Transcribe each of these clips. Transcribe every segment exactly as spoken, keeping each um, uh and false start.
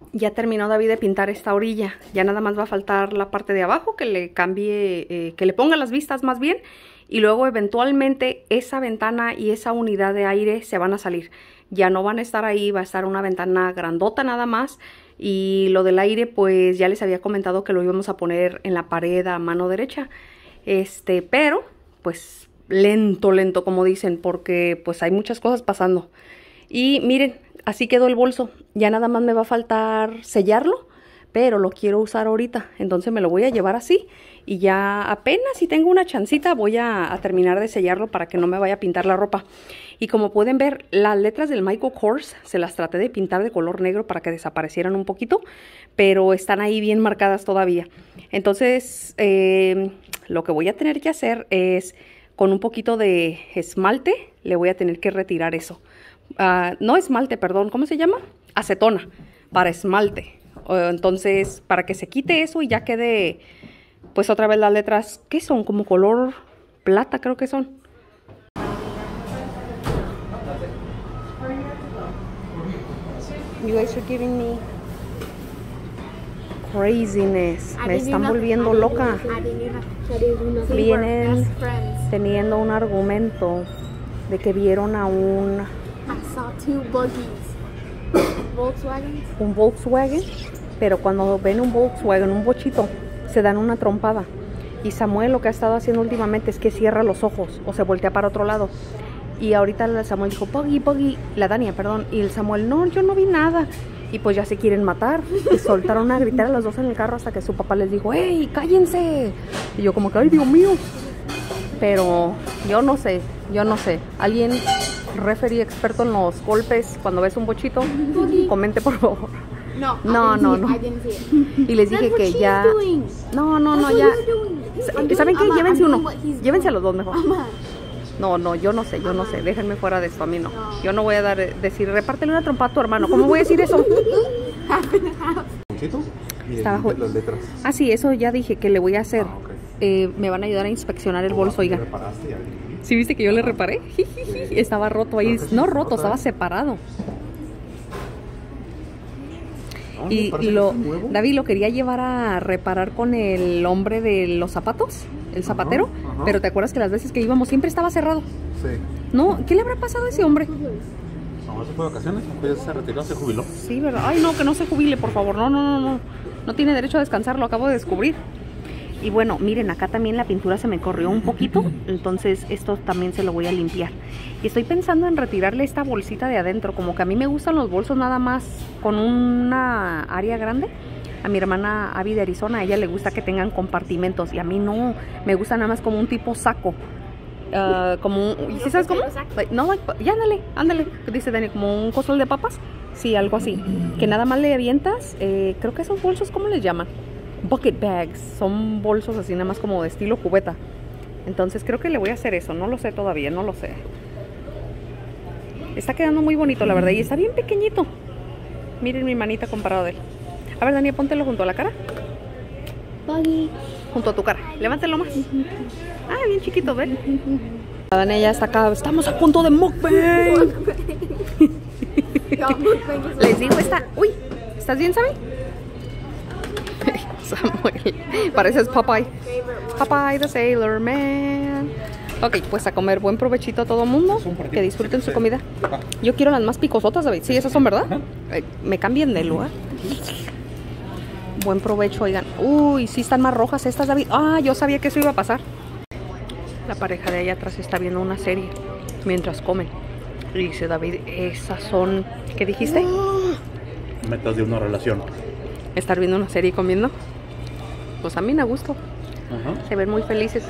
ya terminó David de pintar esta orilla. Ya nada más va a faltar la parte de abajo, que le cambie, eh, que le ponga las vistas más bien. Y luego eventualmente esa ventana y esa unidad de aire se van a salir. Ya no van a estar ahí, va a estar una ventana grandota nada más. Y lo del aire, pues ya les había comentado que lo íbamos a poner en la pared a mano derecha. Este, pero, pues lento, lento, como dicen, porque pues hay muchas cosas pasando. Y miren, así quedó el bolso. Ya nada más me va a faltar sellarlo, pero lo quiero usar ahorita. Entonces me lo voy a llevar así. Y ya apenas si tengo una chancita voy a, a terminar de sellarlo para que no me vaya a pintar la ropa. Y como pueden ver, las letras del Michael Kors se las traté de pintar de color negro para que desaparecieran un poquito, pero están ahí bien marcadas todavía. Entonces, eh, lo que voy a tener que hacer es, con un poquito de esmalte, le voy a tener que retirar eso. Uh, no esmalte, perdón, ¿cómo se llama? Acetona, para esmalte. Uh, entonces, para que se quite eso y ya quede, pues otra vez las letras, ¿qué son? Como color plata creo que son. You guys are giving me craziness. Me están volviendo loca. Vienen teniendo un argumento de que vieron a un Volkswagen. un Volkswagen, pero cuando ven un Volkswagen, un bochito, se dan una trompada. Y Samuel lo que ha estado haciendo últimamente es que cierra los ojos o se voltea para otro lado. Y ahorita el Samuel dijo, Poggy, Poggy, la Dania, perdón. Y el Samuel, no, yo no vi nada. Y pues ya se quieren matar. Y soltaron a gritar a los dos en el carro hasta que su papá les dijo, ¡hey, cállense! Y yo como que, ¡ay, Dios mío! Pero yo no sé, yo no sé. Alguien, referee experto en los golpes, cuando ves un bochito, comente por favor. No, no, no, no. Y les dije que ya... No, no, no, ya... ¿Saben qué? Llévense uno. Llévense a los dos mejor. No, no, yo no sé, yo no sé. Déjenme fuera de esto, a mí no. Yo no voy a dar, decir, repártele una trompa a tu hermano. ¿Cómo voy a decir eso? Estaba las letras. Ah, sí, eso ya dije que le voy a hacer. Ah, okay. eh, me van a ayudar a inspeccionar el bolso, oiga. ¿Sí viste que yo le reparé? Estaba roto ahí. No roto, estaba separado. Y lo, David lo quería llevar a reparar con el hombre de los zapatos, el zapatero, ajá, ajá. Pero ¿te acuerdas que las veces que íbamos siempre estaba cerrado? Sí. ¿No? ¿Qué le habrá pasado a ese hombre? No, se fue de vacaciones, pues se retiró, se jubiló. Sí, ¿verdad? Ay, no, que no se jubile, por favor. No, no, no, no. No tiene derecho a descansar, lo acabo de descubrir. Y bueno, miren, acá también la pintura se me corrió un poquito, entonces esto también se lo voy a limpiar. Y estoy pensando en retirarle esta bolsita de adentro, como que a mí me gustan los bolsos nada más con una área grande. A mi hermana Abby de Arizona, a ella le gusta que tengan compartimentos y a mí no, me gusta nada más como un tipo saco. Uh, como un, ¿sí sabes cómo? No, ya ándale, ándale, dice Dani, como un costal de papas. Sí, algo así, que nada más le avientas, eh, creo que esos bolsos, ¿cómo les llaman? Bucket bags, son bolsos así nada más como de estilo cubeta. Entonces creo que le voy a hacer eso, no lo sé todavía, no lo sé. Está quedando muy bonito la verdad y está bien pequeñito. Miren mi manita comparado de él. A ver, Dani, póntelo junto a la cara. Buggy. Junto a tu cara, levántelo más. Ah, bien chiquito, ven. La Dani ya está acá, estamos a punto de mukbang. Les digo, está, uy, ¿estás bien, Sammy? Samuel, pareces Popeye. Popeye the Sailor Man. Ok, pues a comer, buen provechito a todo mundo. Que disfruten su comida. Yo quiero las más picosotas, David. Sí, esas son, ¿verdad? Eh, me cambian de lugar. Buen provecho, oigan. Uy, sí están más rojas estas, David. Ah, yo sabía que eso iba a pasar. La pareja de allá atrás está viendo una serie mientras comen. Y dice David, esas son... ¿Qué dijiste? Metas de una relación. Estar viendo una serie y comiendo. Pues a mí me gustó. Uh-huh. Se ven muy felices.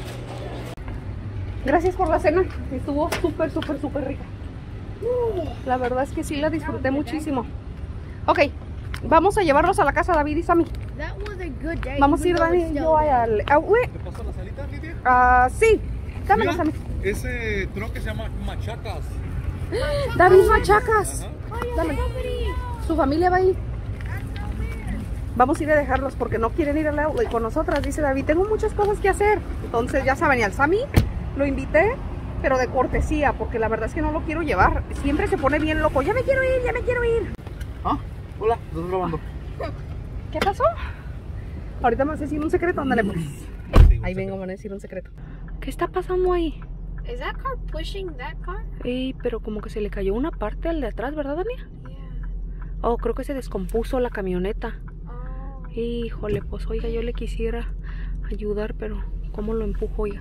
Gracias por la cena. Estuvo súper, súper, súper rica. La verdad es que sí la disfruté muchísimo. Ok, vamos a llevarlos a la casa, David y Sammy. Vamos a ir, Dani y yo al... Uh, ¿Te pasó la salita, Lidia? Uh, sí, dámelo, Sammy. Ese troque se llama Machacas. David Machacas. Dame. Su familia va ahí. Vamos a ir a dejarlos porque no quieren ir al outlet con nosotras, dice David. Tengo muchas cosas que hacer. Entonces ya saben, y al Sammy lo invité, pero de cortesía, porque la verdad es que no lo quiero llevar. Siempre se pone bien loco. Ya me quiero ir, ya me quiero ir. ¿Ah? Hola, ¿estás grabando? ¿Qué pasó? Ahorita me vas a decir un secreto, ándale pues. Sí, Ahí vengo, me van a decir un secreto. ¿Qué está pasando ahí? Is that car pushing that car? Ey, pero como que se le cayó una parte al de atrás, ¿verdad, Dania? Yeah. Oh, creo que se descompuso la camioneta. Oh. Híjole, pues oiga, yo le quisiera ayudar, pero ¿cómo lo empujo, oiga?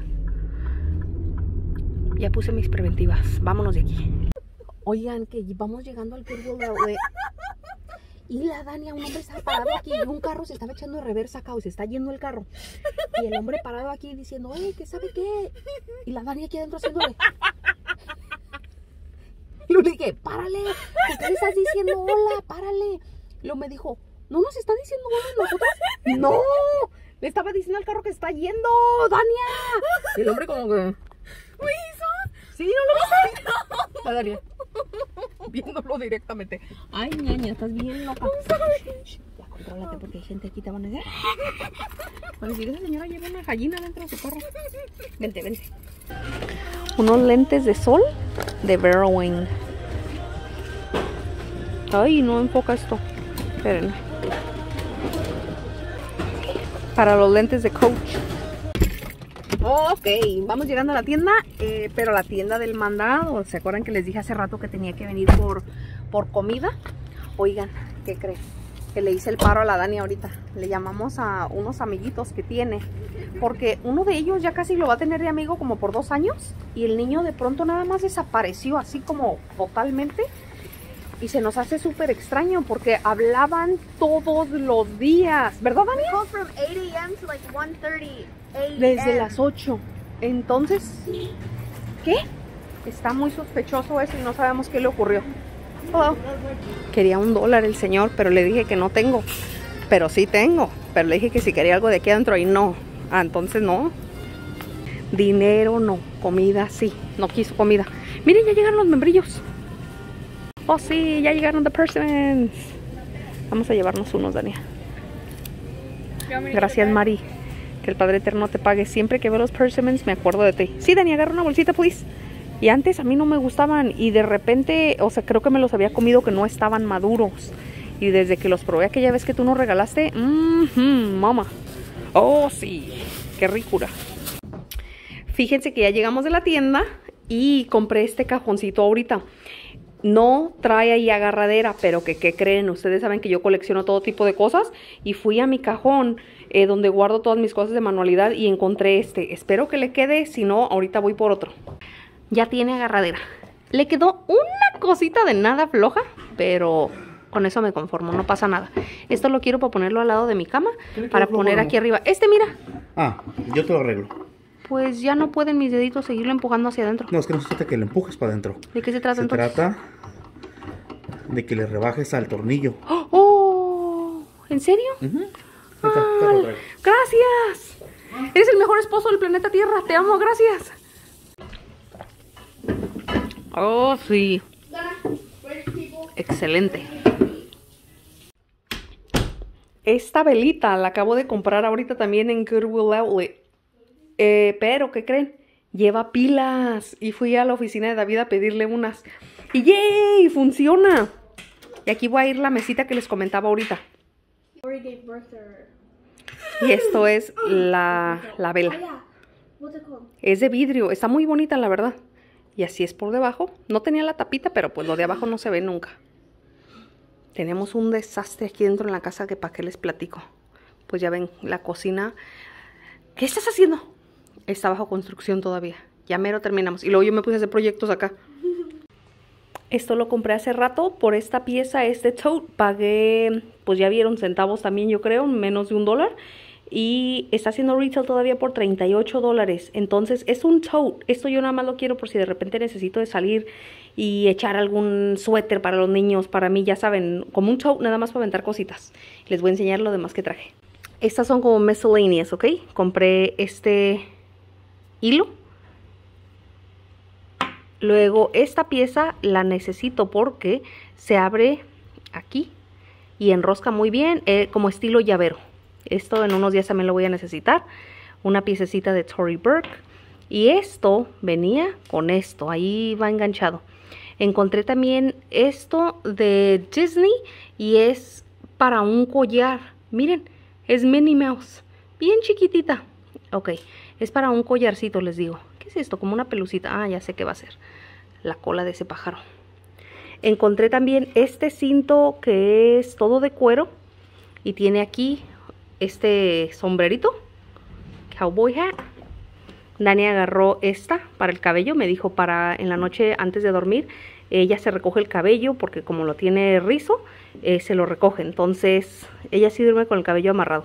Ya puse mis preventivas, vámonos de aquí. Oigan, que vamos llegando al Goodwill Outlet. Y la Dania, un hombre estaba parado aquí y un carro se estaba echando de reversa acá, o se está yendo el carro. Y el hombre parado aquí diciendo, oye, ¿qué sabe qué? Y la Dania aquí adentro haciéndole. Y yo le dije, párale, ¿qué le estás diciendo hola? Párale. Y luego me dijo, ¿no nos está diciendo hola a nosotros? ¡No! Le estaba diciendo al carro que está yendo, Dania. Y el hombre como que... Wait, he saw? Sí, ¿no lo viste? La Dania. Viéndolo directamente. Ay, ñaña, estás bien loca. Shh, ya contrólate porque hay gente aquí, te van a decir. Van a decir, esa señora lleva una gallina dentro de su carro. Vente, vente. Unos lentes de sol de Vera Wang. Ay, no enfoca esto. Esperen. Para los lentes de Coach. Ok, vamos llegando a la tienda, eh, pero la tienda del mandado. ¿Se acuerdan que les dije hace rato que tenía que venir por, por comida? Oigan, ¿qué creen? Que le hice el paro a la Dani ahorita. Le llamamos a unos amiguitos que tiene, porque uno de ellos ya casi lo va a tener de amigo como por dos años. Y el niño de pronto nada más desapareció, así como totalmente. Y se nos hace súper extraño porque hablaban todos los días, ¿verdad, Dani? Called from eight A M to like one thirty A M Desde las ocho. Entonces, ¿qué? Está muy sospechoso eso y no sabemos qué le ocurrió. Hello. Quería un dólar el señor, pero le dije que no tengo. Pero sí tengo. Pero le dije que si quería algo de aquí adentro y no. Ah, entonces no. Dinero no. Comida sí. No quiso comida. Miren, ya llegaron los membrillos. Oh sí, ya llegaron the persimmons. Vamos a llevarnos unos, Dania. Gracias, Mari. Que el Padre Eterno te pague. Siempre que veo los persimmons me acuerdo de ti. Sí, Dani, agarra una bolsita, please. Y antes a mí no me gustaban y de repente, o sea, creo que me los había comido que no estaban maduros. Y desde que los probé aquella vez que tú nos regalaste, mmm, mamá. Oh, sí, qué ricura. Fíjense que ya llegamos de la tienda y compré este cajoncito ahorita. No trae ahí agarradera, pero que qué creen, ustedes saben que yo colecciono todo tipo de cosas y fui a mi cajón eh, donde guardo todas mis cosas de manualidad y encontré este. Espero que le quede, si no, ahorita voy por otro. Ya tiene agarradera. Le quedó una cosita de nada floja, pero con eso me conformo, no pasa nada. Esto lo quiero para ponerlo al lado de mi cama, para poner aquí arriba. Este, mira. Ah, yo te lo arreglo. Pues ya no pueden mis deditos seguirlo empujando hacia adentro. No, es que no se trata que le empujes para adentro. ¿De qué se trata Se entonces? trata de que le rebajes al tornillo. ¡Oh! ¿En serio? Uh-huh. Ah, gracias. Eres el mejor esposo del planeta Tierra. Te amo, gracias. Oh, sí. Excelente. Esta velita la acabo de comprar ahorita también en Goodwill Outlet. Eh, pero, ¿qué creen? Lleva pilas. Y fui a la oficina de David a pedirle unas. ¡Y yay! ¡Funciona! Y aquí voy a ir la mesita que les comentaba ahorita. Already gave birth to her. Y esto es la, la Oh, vela. yeah. What's it called? Es de vidrio. Está muy bonita, la verdad. Y así es por debajo. No tenía la tapita, pero pues lo de abajo no se ve nunca. Tenemos un desastre aquí dentro en la casa que para qué les platico. Pues ya ven, la cocina. ¿Qué estás haciendo? Está bajo construcción todavía. Ya mero terminamos. Y luego yo me puse a hacer proyectos acá. Esto lo compré hace rato por esta pieza, este tote. Pagué, pues ya vieron, centavos también yo creo, menos de un dólar. Y está haciendo retail todavía por treinta y ocho dólares. Entonces es un tote. Esto yo nada más lo quiero por si de repente necesito de salir y echar algún suéter para los niños. Para mí, ya saben, como un tote nada más para aventar cositas. Les voy a enseñar lo demás que traje. Estas son como miscellaneous, ¿ok? Compré este hilo. Luego esta pieza la necesito porque se abre aquí y enrosca muy bien, eh, como estilo llavero. Esto en unos días también lo voy a necesitar. Una piececita de Tory Burch. Y esto venía con esto, ahí va enganchado. Encontré también esto de Disney y es para un collar. Miren, es Minnie Mouse, bien chiquitita. Ok, es para un collarcito, les digo. ¿Qué es esto? Como una pelucita. Ah, ya sé qué va a ser. La cola de ese pájaro. Encontré también este cinto que es todo de cuero y tiene aquí este sombrerito, cowboy hat. Dani agarró esta para el cabello, me dijo para en la noche antes de dormir, ella se recoge el cabello porque como lo tiene rizo, eh, se lo recoge, entonces ella sí duerme con el cabello amarrado.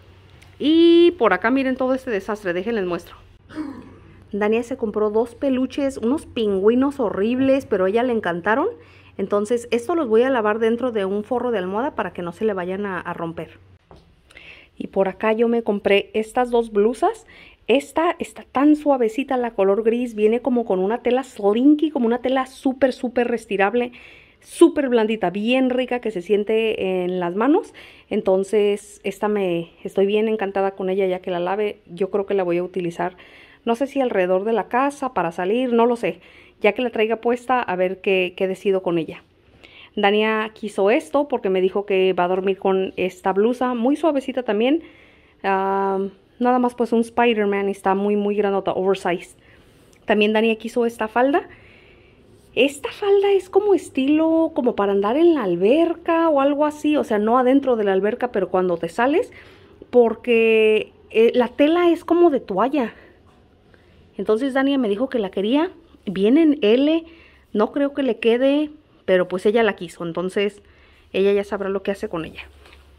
Y por acá miren todo este desastre, déjenles muestro. Dania se compró dos peluches, unos pingüinos horribles, pero a ella le encantaron. Entonces esto los voy a lavar dentro de un forro de almohada para que no se le vayan a, a romper. Y por acá yo me compré estas dos blusas. Esta está tan suavecita, la color gris, viene como con una tela slinky, como una tela súper, súper restirable, súper blandita, bien rica que se siente en las manos. Entonces esta me estoy bien encantada con ella ya que la lave. Yo creo que la voy a utilizar, no sé si alrededor de la casa, para salir, no lo sé. Ya que la traiga puesta, a ver qué, qué decido con ella. Dania quiso esto porque me dijo que va a dormir con esta blusa, muy suavecita también. Uh, nada más pues un Spider-Man, está muy muy grandota, oversized. También Dania quiso esta falda. Esta falda es como estilo, como para andar en la alberca o algo así. O sea, no adentro de la alberca, pero cuando te sales. Porque eh, la tela es como de toalla. Entonces Dania me dijo que la quería. Viene en L, no creo que le quede, pero pues ella la quiso, entonces ella ya sabrá lo que hace con ella.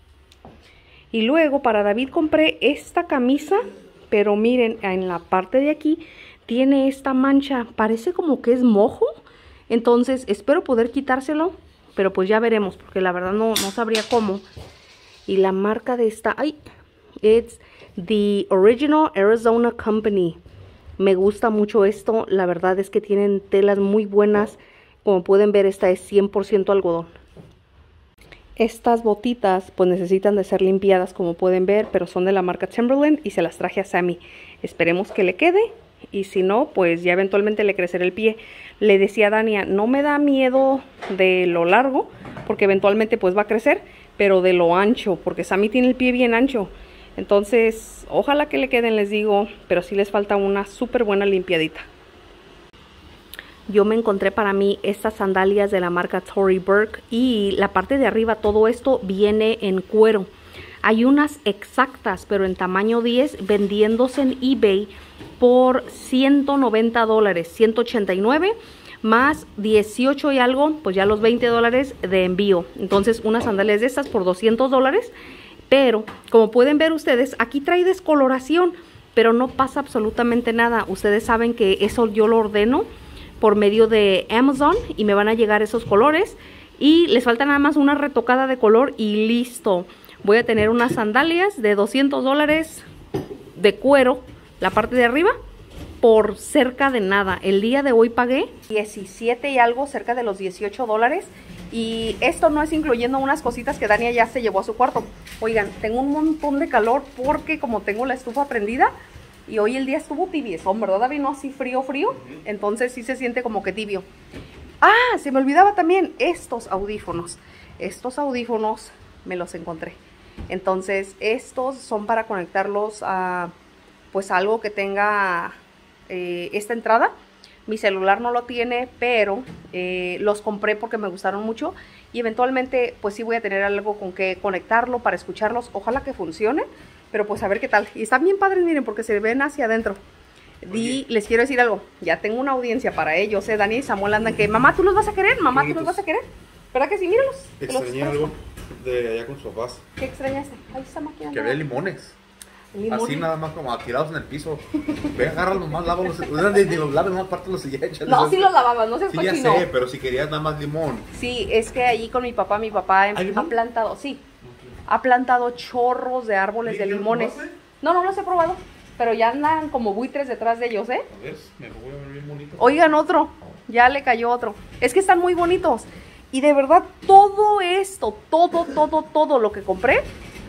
Y luego para David compré esta camisa, pero miren, en la parte de aquí tiene esta mancha, parece como que es mojo, entonces espero poder quitárselo, pero pues ya veremos, porque la verdad no, no sabría cómo. Y la marca de esta, ay, it's the Original Arizona Company. Me gusta mucho esto, la verdad es que tienen telas muy buenas. Como pueden ver, esta es cien por ciento algodón. Estas botitas pues necesitan de ser limpiadas como pueden ver, pero son de la marca Timberland y se las traje a Sammy. Esperemos que le quede y si no, pues ya eventualmente le crecerá el pie. Le decía a Dania, no me da miedo de lo largo, porque eventualmente pues va a crecer, pero de lo ancho, porque Sammy tiene el pie bien ancho. Entonces, ojalá que le queden, les digo, pero sí les falta una súper buena limpiadita. Yo me encontré para mí estas sandalias de la marca Tory Burch y la parte de arriba, todo esto viene en cuero. Hay unas exactas, pero en tamaño diez, vendiéndose en eBay por ciento noventa dólares, ciento ochenta y nueve, más dieciocho y algo, pues ya los veinte dólares de envío. Entonces, unas sandalias de estas por doscientos dólares. Pero, como pueden ver ustedes, aquí trae descoloración, pero no pasa absolutamente nada. Ustedes saben que eso yo lo ordeno por medio de Amazon y me van a llegar esos colores. Y les falta nada más una retocada de color y listo. Voy a tener unas sandalias de doscientos dólares de cuero, la parte de arriba, por cerca de nada. El día de hoy pagué diecisiete y algo, cerca de los dieciocho dólares. Y esto no es incluyendo unas cositas que Dania ya se llevó a su cuarto. Oigan, tengo un montón de calor porque como tengo la estufa prendida y hoy el día estuvo tibiezón, ¿verdad, David? No así frío, frío. Entonces sí se siente como que tibio. Ah, se me olvidaba también estos audífonos. Estos audífonos me los encontré. Entonces estos son para conectarlos a pues algo que tenga eh, esta entrada. Mi celular no lo tiene, pero eh, los compré porque me gustaron mucho. Y eventualmente, pues sí voy a tener algo con que conectarlo para escucharlos. Ojalá que funcione, pero pues a ver qué tal. Y están bien padres, miren, porque se ven hacia adentro. Y les quiero decir algo. Ya tengo una audiencia para ellos, ¿eh? Dani y Samuel andan que, mamá, ¿tú los vas a querer? Mamá, ¿tú los vas a querer? ¿Verdad que sí? Míralos. Extrañé algo de allá con sus papás. ¿Qué extrañaste? Ahí está máquina. Que había limones. ¿Limones? Así nada más como tirados en el piso. Ve, agárralos más, lávalos. Ni, ni los laves, más pártelos y ya échalos. No, sí los lavabas, no seas sí, ya cochino. sé, pero si querías nada más limón. Sí, es que allí con mi papá, mi papá ha plantado, sí, ha plantado chorros de árboles de limones. No, no los he probado, pero ya andan como buitres detrás de ellos, ¿eh? A ver, me voy a ver bien bonito. Oigan, otro, ya le cayó otro. Es que están muy bonitos. Y de verdad, todo esto, todo, todo, todo lo que compré,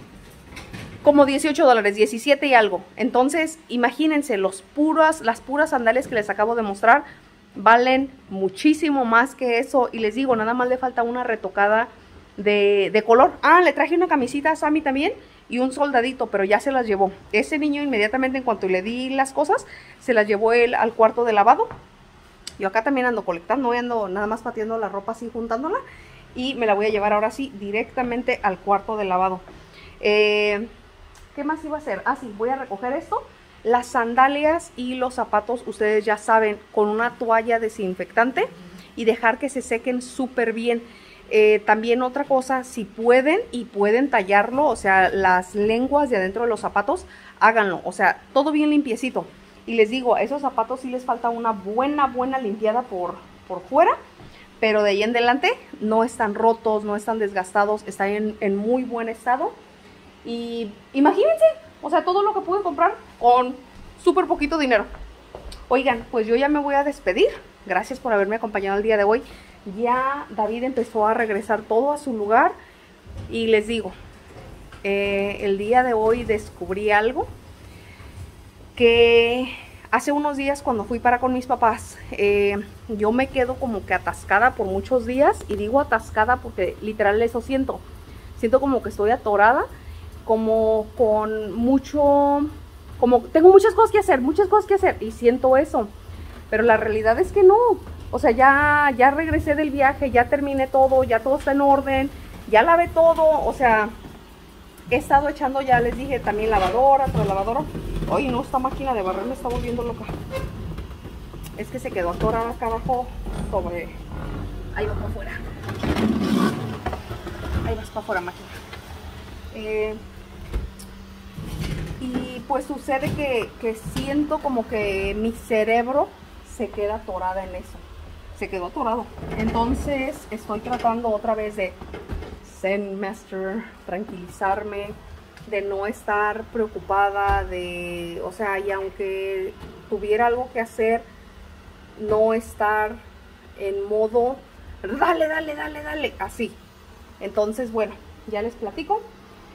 como dieciocho dólares, diecisiete y algo. Entonces, imagínense, los puras, las puras sandalias que les acabo de mostrar, valen muchísimo más que eso. Y les digo, nada más le falta una retocada de, de color. Ah, le traje una camisita a Sammy también y un soldadito, pero ya se las llevó. Ese niño inmediatamente en cuanto le di las cosas, se las llevó él al cuarto de lavado. Yo acá también ando colectando, ando nada más pateando la ropa así, juntándola. Y me la voy a llevar ahora sí directamente al cuarto de lavado. Eh, ¿Qué más iba a hacer? Ah, sí, voy a recoger esto. Las sandalias y los zapatos, ustedes ya saben, con una toalla desinfectante y dejar que se sequen súper bien. Eh, también otra cosa, si pueden y pueden tallarlo, o sea, las lenguas de adentro de los zapatos, háganlo. O sea, todo bien limpiecito. Y les digo, a esos zapatos sí les falta una buena, buena limpiada por, por fuera. Pero de ahí en adelante no están rotos, no están desgastados, están en, en muy buen estado. Y imagínense, o sea, todo lo que pude comprar con súper poquito dinero. Oigan, pues yo ya me voy a despedir. Gracias por haberme acompañado el día de hoy. Ya David empezó a regresar todo a su lugar. Y les digo, eh, el día de hoy descubrí algo que hace unos días cuando fui para con mis papás, eh, yo me quedo como que atascada por muchos días. Y digo atascada porque literal eso siento. Siento como que estoy atorada, como con mucho, como tengo muchas cosas que hacer, muchas cosas que hacer y siento eso, pero la realidad es que no, o sea, ya, ya regresé del viaje, ya terminé todo, ya todo está en orden, ya lavé todo, o sea, he estado echando, ya les dije, también lavadora, tras lavadora. Ay, no, esta máquina de barrer me está volviendo loca, es que se quedó atorada acá abajo sobre, ahí va para afuera, ahí vas para afuera máquina. Eh, y pues sucede que, que siento como que mi cerebro se queda atorada en eso, se quedó atorado. Entonces estoy tratando otra vez de Zen Master, tranquilizarme, de no estar preocupada, de, o sea, y aunque tuviera algo que hacer, no estar en modo dale, dale, dale, dale, así. Entonces, bueno, ya les platico.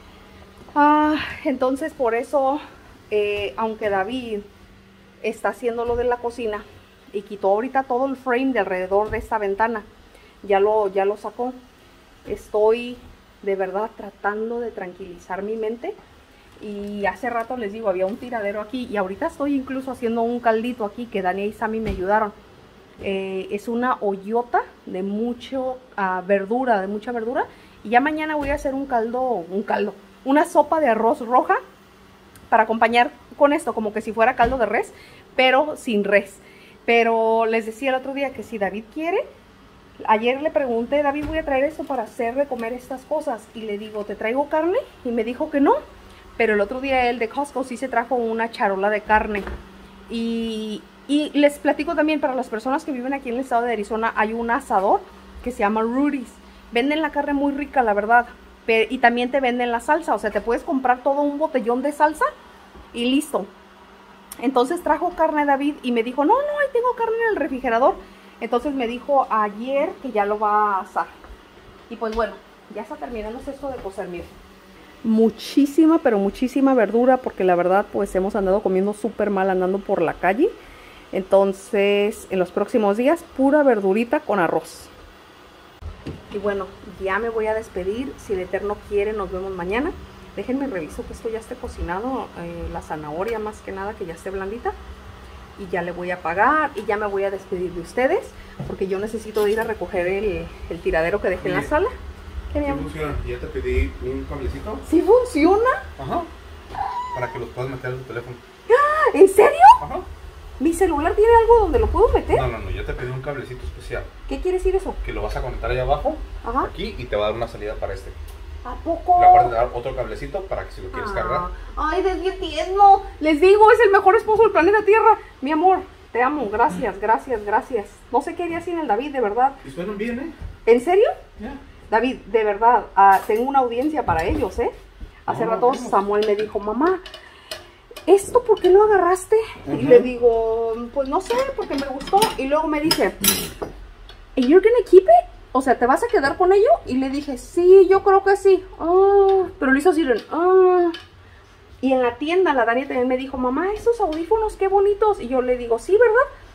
Ah, entonces por eso, eh, aunque David está haciendo lo de la cocina y quitó ahorita todo el frame de alrededor de esta ventana, ya lo, ya lo sacó, estoy de verdad tratando de tranquilizar mi mente. Y hace rato les digo, había un tiradero aquí y ahorita estoy incluso haciendo un caldito aquí que Dani y Sammy me ayudaron. Eh, es una hoyota de mucho uh, verdura, de mucha verdura. Y ya mañana voy a hacer un caldo, un caldo, una sopa de arroz roja para acompañar con esto, como que si fuera caldo de res, pero sin res. Pero les decía el otro día que si David quiere, ayer le pregunté, David, voy a traer esto para hacer de comer estas cosas. Y le digo, ¿te traigo carne? Y me dijo que no. Pero el otro día él de Costco sí se trajo una charola de carne. Y, y les platico también, para las personas que viven aquí en el estado de Arizona, hay un asador que se llama Rudy's. Venden la carne muy rica, la verdad. Pero, y también te venden la salsa. O sea, te puedes comprar todo un botellón de salsa y listo. Entonces trajo carne David y me dijo, no, no, ahí tengo carne en el refrigerador. Entonces me dijo ayer que ya lo va a asar. Y pues bueno, ya está terminando esto de cocer, miren. Muchísima, pero muchísima verdura, porque la verdad pues hemos andado comiendo súper mal andando por la calle. Entonces en los próximos días pura verdurita con arroz. Y bueno, ya me voy a despedir. Si el Eterno quiere, nos vemos mañana. Déjenme reviso que esto ya esté cocinado, eh, la zanahoria más que nada, que ya esté blandita. Y ya le voy a apagar y ya me voy a despedir de ustedes, porque yo necesito ir a recoger el, el tiradero que dejé en la sala. ¿Qué ¿Sí funciona? ¿Ya te pedí un cablecito? ¿Sí funciona? Ajá. Para que los puedas meter en tu teléfono. ¿En serio? Ajá. ¿Mi celular tiene algo donde lo puedo meter? No, no, no, ya te pedí un cablecito especial. ¿Qué quiere decir eso? Que lo vas a conectar ahí abajo, Ajá. aquí, y te va a dar una salida para este. ¿A poco? Le aparte de dar otro cablecito para que si lo quieres Ah. cargar. Ay, desde tierno. Les digo, es el mejor esposo del planeta Tierra. Mi amor, te amo. Gracias, gracias, gracias. No sé qué haría sin el David, de verdad. Y suenan bien, ¿eh? ¿En serio? Ya. David, de verdad, uh, tengo una audiencia para ellos, ¿eh? Hace No, rato vemos. Samuel me dijo, mamá, ¿esto por qué lo agarraste? Uh-huh. Y le digo, pues no sé, porque me gustó. Y luego me dice, ¿and you're gonna keep it? O sea, ¿te vas a quedar con ello? Y le dije, sí, yo creo que sí. Ah, pero lo hizo así, ah. Y en la tienda, la Dani también me dijo, mamá, esos audífonos, qué bonitos. Y yo le digo, sí, ¿verdad?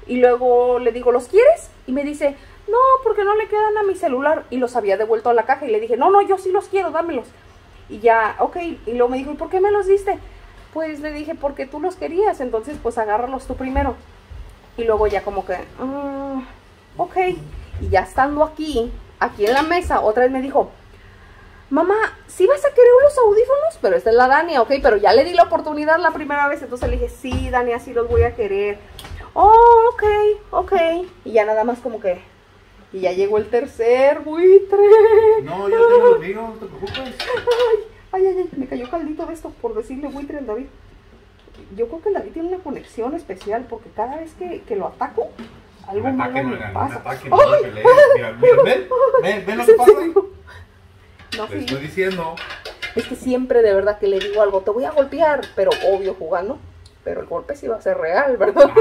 Y luego le digo, ¿los quieres? Y me dice, no, porque no le quedan a mi celular. Y los había devuelto a la caja y le dije, no, no, yo sí los quiero, dámelos. Y ya, ok, y luego me dijo, ¿y por qué me los diste? Pues le dije, porque tú los querías, entonces pues agárralos tú primero. Y luego ya como que, uh, ok. Y ya estando aquí, aquí en la mesa, otra vez me dijo, mamá, ¿sí vas a querer los audífonos? Pero esta es la Dania, ok, pero ya le di la oportunidad la primera vez, entonces le dije, sí, Dania, sí los voy a querer. Oh, ok, ok. Y ya nada más como que, y ya llegó el tercer buitre. No, yo tengo los míos, no te preocupes. Ay, ay, ay, ay, me cayó caldito de esto por decirle buitre al David. Yo creo que el David tiene una conexión especial porque cada vez que, que lo ataco, algo Un malo ataque, me no, pasa. un ataque, no me pelees. Mira, mira, ven, ven, ven lo que pasa ahí. No, Te sí. estoy diciendo. Es que siempre de verdad que le digo algo, te voy a golpear, pero obvio jugando. Pero el golpe sí va a ser real, ¿verdad?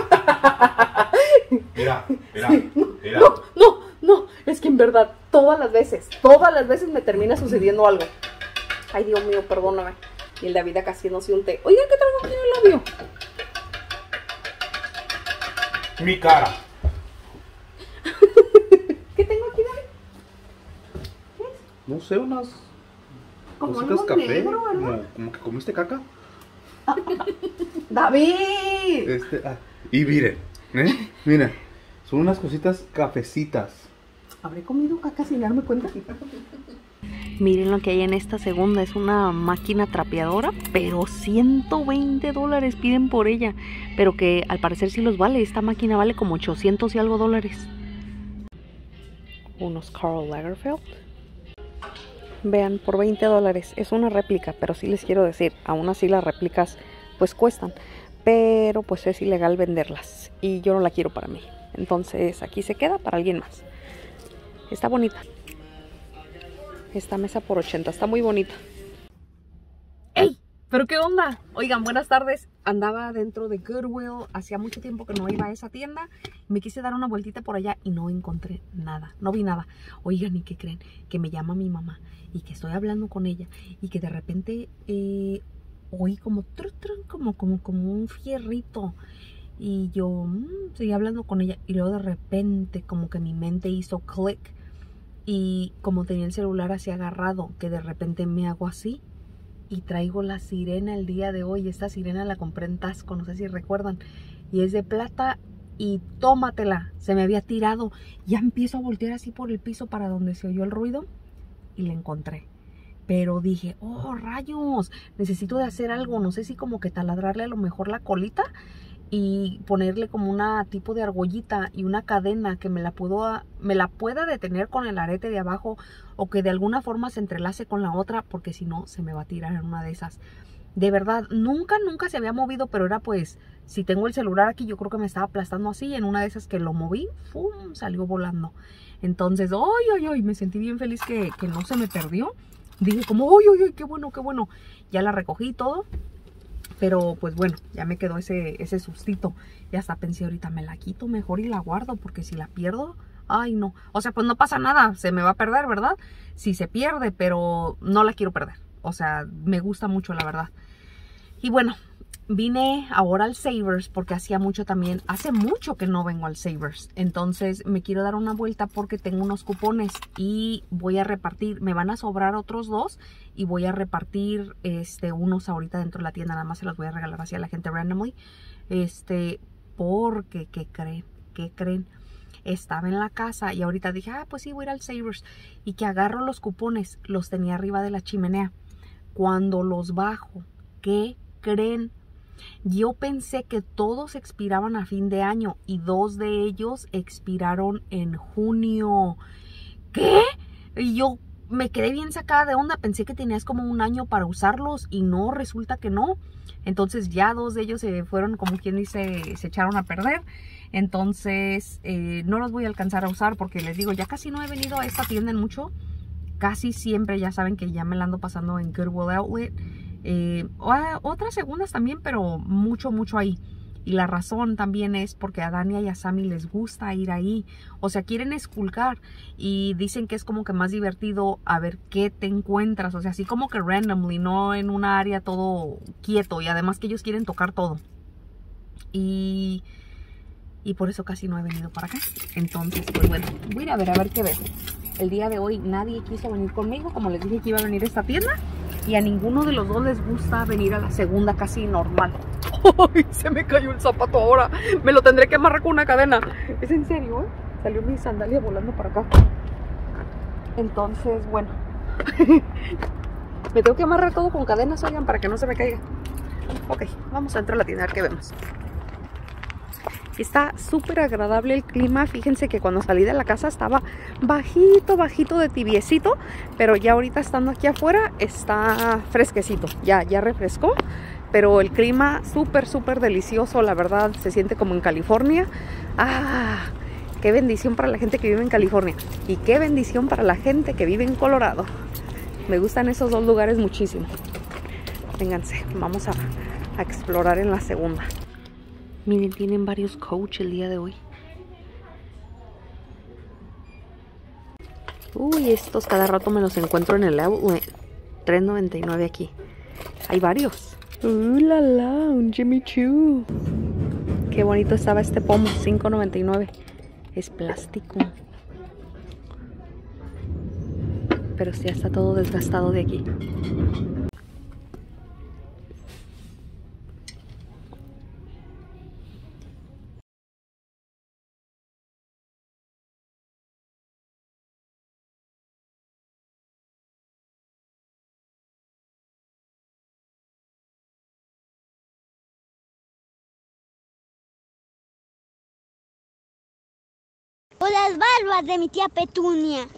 Mira, mira, Sí, no, mira. no, no, no, es que en verdad, todas las veces, todas las veces me termina sucediendo algo. Ay, Dios mío, perdóname. Y el David acá haciéndose un té. Oiga, ¿qué traigo aquí en el labio? Mi cara. ¿Qué tengo aquí, David? No sé, unas Como cositas algo café. negro, ¿verdad? Como, como que comiste caca. ¡David! Este, ah, y miren, ¿eh? Mira, son unas cositas cafecitas. ¿Habré comido caca sin darme cuenta? Miren lo que hay en esta segunda. Es una máquina trapeadora, pero ciento veinte dólares piden por ella. Pero que al parecer sí los vale. Esta máquina vale como ochocientos y algo dólares. Unos Karl Lagerfeld. Vean, por veinte dólares. Es una réplica, pero sí les quiero decir, aún así las réplicas pues cuestan. Pero pues es ilegal venderlas. Y yo no la quiero para mí. Entonces aquí se queda para alguien más. Está bonita. Esta mesa por ochenta, está muy bonita. ¡Ey! ¿Pero qué onda? Oigan, buenas tardes. Andaba dentro de Goodwill. Hacía mucho tiempo que no iba a esa tienda. Me quise dar una vueltita por allá y no encontré nada. No vi nada. Oigan, ¿y qué creen? Que me llama mi mamá y que estoy hablando con ella y que de repente eh, oí como, tru, tru, como, como, como un fierrito. Y yo mmm, seguí hablando con ella y luego de repente como que mi mente hizo click. Y como tenía el celular así agarrado, que de repente me hago así y traigo la sirena el día de hoy. Esta sirena la compré en Tasco, no sé si recuerdan. Y es de plata y tómatela. Se me había tirado. Ya empiezo a voltear así por el piso para donde se oyó el ruido y la encontré. Pero dije, oh rayos, necesito de hacer algo. No sé si como que taladrarle a lo mejor la colita y ponerle como una tipo de argollita y una cadena que me la puedo me la pueda detener con el arete de abajo o que de alguna forma se entrelace con la otra, porque si no se me va a tirar en una de esas. De verdad, nunca, nunca se había movido, pero era pues, si tengo el celular aquí, yo creo que me estaba aplastando así, en una de esas que lo moví, ¡fum!, salió volando. Entonces, ¡ay, ay, ay! Me sentí bien feliz que, que no se me perdió. Dije como, ¡ay, ay, ay! ¡Qué bueno, qué bueno! Ya la recogí y todo. Pero pues bueno, ya me quedó ese, ese sustito. Y hasta pensé, ahorita me la quito mejor y la guardo, porque si la pierdo, ay no. O sea, pues no pasa nada, se me va a perder, ¿verdad? Si se pierde, pero no la quiero perder. O sea, me gusta mucho, la verdad. Y bueno, vine ahora al Savers porque hacía mucho también, hace mucho que no vengo al Savers. Entonces me quiero dar una vuelta porque tengo unos cupones y voy a repartir, me van a sobrar otros dos y voy a repartir este, unos ahorita dentro de la tienda. Nada más se los voy a regalar así a la gente randomly. Este, porque, ¿qué creen? ¿Qué creen? Estaba en la casa y ahorita dije, ah, pues sí, voy a ir al Savers. Y que agarro los cupones, los tenía arriba de la chimenea. Cuando los bajo, ¿qué creen? Yo pensé que todos expiraban a fin de año y dos de ellos expiraron en junio. ¿Qué? Y yo me quedé bien sacada de onda. Pensé que tenías como un año para usarlos y no, resulta que no. Entonces ya dos de ellos se fueron, como quien dice, se echaron a perder. Entonces eh, no los voy a alcanzar a usar porque les digo, ya casi no he venido a esta tienda en mucho. Casi siempre, ya saben que ya me la ando pasando en Goodwill Outlet. Eh, otras segundas también, pero mucho, mucho ahí. Y la razón también es porque a Dania y a Sammy les gusta ir ahí. O sea, quieren esculcar y dicen que es como que más divertido a ver qué te encuentras. O sea, así como que randomly, no en una área todo quieto. Y además que ellos quieren tocar todo. Y... y por eso casi no he venido para acá. Entonces, pues bueno, voy a ir a ver, a ver qué veo. El día de hoy nadie quiso venir conmigo, como les dije que iba a venir a esta tienda, y a ninguno de los dos les gusta venir a la segunda casi normal. ¡Ay! Se me cayó el zapato ahora. Me lo tendré que amarrar con una cadena. Es en serio, ¿eh? Salió mi sandalia volando para acá. Entonces, bueno. Me tengo que amarrar todo con cadenas, oigan, para que no se me caiga. Ok, vamos a entrar a la tienda a ver qué vemos. Está súper agradable el clima. Fíjense que cuando salí de la casa estaba bajito, bajito de tibiecito, pero ya ahorita estando aquí afuera está fresquecito. Ya, ya refrescó, pero el clima súper, súper delicioso. La verdad, se siente como en California. ¡Ah! ¡Qué bendición para la gente que vive en California! Y qué bendición para la gente que vive en Colorado. Me gustan esos dos lugares muchísimo. Vénganse, vamos a, a explorar en la segunda. Miren, tienen varios Coach el día de hoy. Uy, estos cada rato me los encuentro en el outlet. tres noventa y nueve aquí. Hay varios. ¡Uh, la la! Un Jimmy Choo. Qué bonito estaba este pomo. cinco noventa y nueve. Es plástico. Pero sí, está todo desgastado de aquí. O las barbas de mi tía Petunia.